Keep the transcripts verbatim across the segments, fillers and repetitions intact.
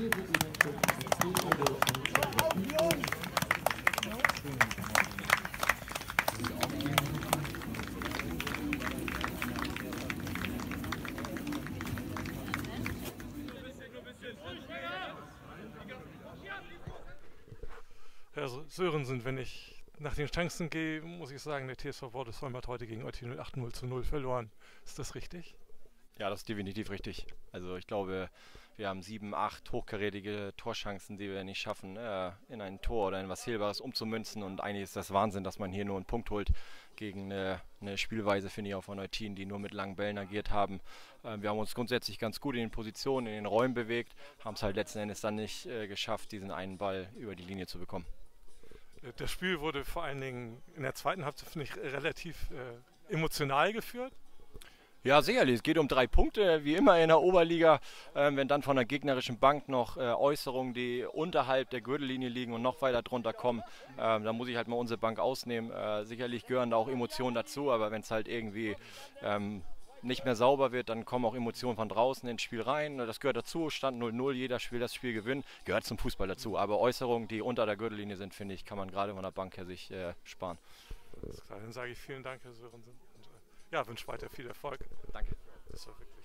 Herr Sörensen, wenn ich nach den Chancen gehe, muss ich sagen, der T S V Wordesheim hat heute gegen Eutin null acht null zu null verloren. Ist das richtig? Ja, das ist definitiv richtig. Also ich glaube, wir haben sieben, acht hochkarätige Torchancen, die wir nicht schaffen, äh, in ein Tor oder in was Hilfbares umzumünzen. Und eigentlich ist das Wahnsinn, dass man hier nur einen Punkt holt gegen eine, eine Spielweise, finde ich, auch von Eutin, die nur mit langen Bällen agiert haben. Äh, wir haben uns grundsätzlich ganz gut in den Positionen, in den Räumen bewegt, haben es halt letzten Endes dann nicht äh, geschafft, diesen einen Ball über die Linie zu bekommen. Das Spiel wurde vor allen Dingen in der zweiten Halbzeit, finde ich, relativ äh, emotional geführt. Ja, sicherlich. Es geht um drei Punkte, wie immer in der Oberliga. Ähm, wenn dann von der gegnerischen Bank noch äh, Äußerungen, die unterhalb der Gürtellinie liegen und noch weiter drunter kommen, ähm, dann muss ich halt mal unsere Bank ausnehmen. Äh, sicherlich gehören da auch Emotionen dazu, aber wenn es halt irgendwie ähm, nicht mehr sauber wird, dann kommen auch Emotionen von draußen ins Spiel rein. Das gehört dazu. Stand null null, jeder will das Spiel gewinnen. Gehört zum Fußball dazu. Aber Äußerungen, die unter der Gürtellinie sind, finde ich, kann man gerade von der Bank her sich äh, sparen. Alles klar, dann sage ich vielen Dank, Herr Sörensen. Und, äh, ja, wünsche weiter viel Erfolg. Danke. Das war wirklich.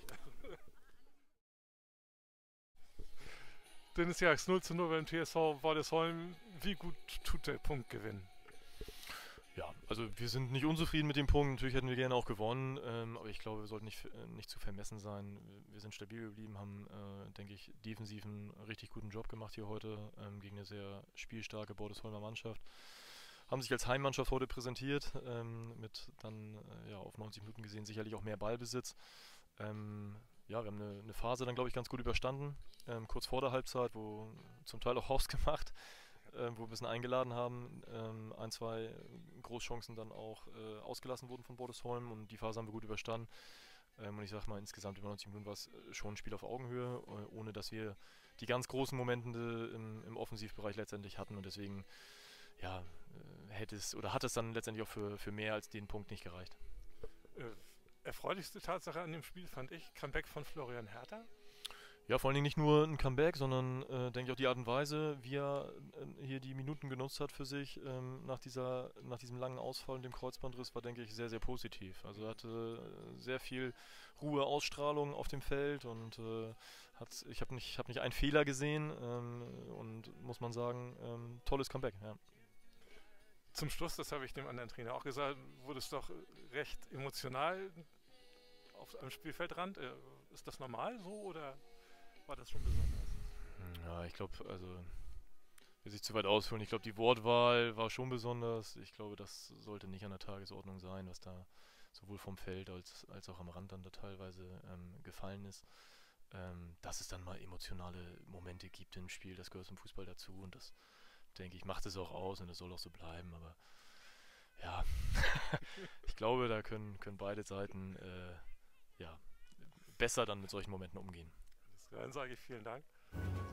Dennis Jax, null zu null beim T S V Waldesholm. Wie gut tut der Punkt gewinnen? Ja, also wir sind nicht unzufrieden mit dem Punkt. Natürlich hätten wir gerne auch gewonnen, ähm, aber ich glaube, wir sollten nicht, äh, nicht zu vermessen sein. Wir sind stabil geblieben, haben, äh, denke ich, defensiv einen richtig guten Job gemacht hier heute ähm, gegen eine sehr spielstarke Bordesholmer Mannschaft. Haben sich als Heimmannschaft heute präsentiert, ähm, mit dann äh, ja, auf neunzig Minuten gesehen sicherlich auch mehr Ballbesitz. Ähm, ja, wir haben eine, eine Phase dann, glaube ich, ganz gut überstanden, ähm, kurz vor der Halbzeit, wo zum Teil auch hausgemacht, äh, wo wir ein bisschen eingeladen haben, ähm, ein, zwei Großchancen dann auch äh, ausgelassen wurden von Bordesholm und die Phase haben wir gut überstanden. Ähm, und ich sage mal, insgesamt über neunzig Minuten war es schon ein Spiel auf Augenhöhe, äh, ohne dass wir die ganz großen Momente im, im Offensivbereich letztendlich hatten und deswegen ja, äh, hätte es oder hat es dann letztendlich auch für, für mehr als den Punkt nicht gereicht. Äh, erfreulichste Tatsache an dem Spiel fand ich Comeback von Florian Hertha. Ja, vor allen Dingen nicht nur ein Comeback, sondern äh, denke ich auch die Art und Weise, wie er äh, hier die Minuten genutzt hat für sich ähm, nach, dieser, nach diesem langen Ausfall und dem Kreuzbandriss, war, denke ich, sehr, sehr positiv. Also er hatte sehr viel Ruhe, Ausstrahlung auf dem Feld und äh, hat, ich habe nicht, hab nicht einen Fehler gesehen ähm, und muss man sagen, ähm, tolles Comeback. Ja. Zum Schluss, das habe ich dem anderen Trainer auch gesagt, wurde es doch recht emotional auf einem Spielfeldrand. Äh, ist das normal so oder war das schon besonders? Ja, ich glaube, also will sich zu weit ausführen. Ich glaube, die Wortwahl war schon besonders. Ich glaube, das sollte nicht an der Tagesordnung sein, was da sowohl vom Feld als, als auch am Rand dann da teilweise ähm, gefallen ist. Ähm, dass es dann mal emotionale Momente gibt im Spiel, das gehört zum Fußball dazu und das, denke ich, macht es auch aus und es soll auch so bleiben. Aber ja, ich glaube, da können, können beide Seiten äh, ja, besser dann mit solchen Momenten umgehen. Dann sage ich vielen Dank.